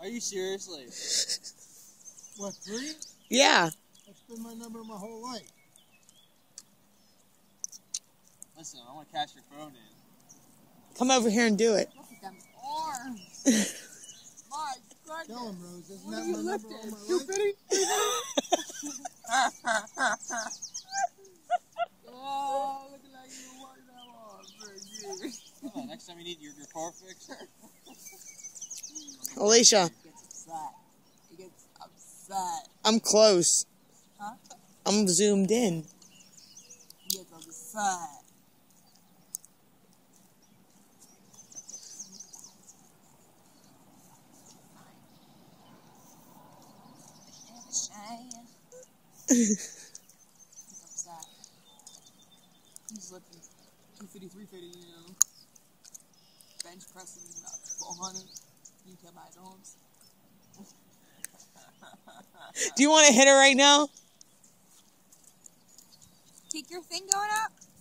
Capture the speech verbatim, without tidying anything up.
Are you seriously? What, three? Yeah. That's been my number my whole life. Listen, I want to cash your phone in. Come over here and do it. Look at them arms. My goodness. Tell him, Rose. Isn't What that are you my number lifting? all my Two life? fifty? Oh, looking like you worked that hard for years. Oh, next time you need your, your car fixed. Alicia, He gets upset. He gets upset. I'm close. Huh? I'm zoomed in. He gets upset. He's upset. He's lifting two fifty, three fifty, you know. Bench pressing about four hundred. You can my dogs. Do you want to hit her right now? Keep your thing going up.